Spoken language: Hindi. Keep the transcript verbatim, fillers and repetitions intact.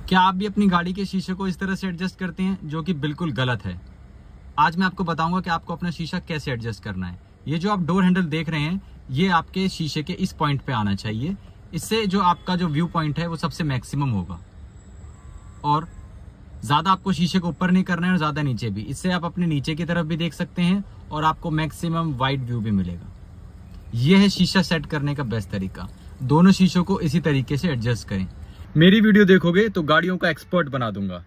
क्या आप भी अपनी गाड़ी के शीशे को इस तरह से एडजस्ट करते हैं, जो कि बिल्कुल गलत है। आज मैं आपको बताऊंगा कि आपको अपना शीशा कैसे एडजस्ट करना है। ये जो आप डोर हैंडल देख रहे हैं, ये आपके शीशे के इस पॉइंट पे आना चाहिए। इससे जो आपका जो व्यू पॉइंट है वो सबसे मैक्सिमम होगा, और ज्यादा आपको शीशे को ऊपर नहीं करना है और ज्यादा नीचे भी। इससे आप अपने नीचे की तरफ भी देख सकते हैं और आपको मैक्सिमम वाइड व्यू भी मिलेगा। यह है शीशा सेट करने का बेस्ट तरीका। दोनों शीशों को इसी तरीके से एडजस्ट करें। मेरी वीडियो देखोगे तो गाड़ियों का एक्सपर्ट बना दूंगा।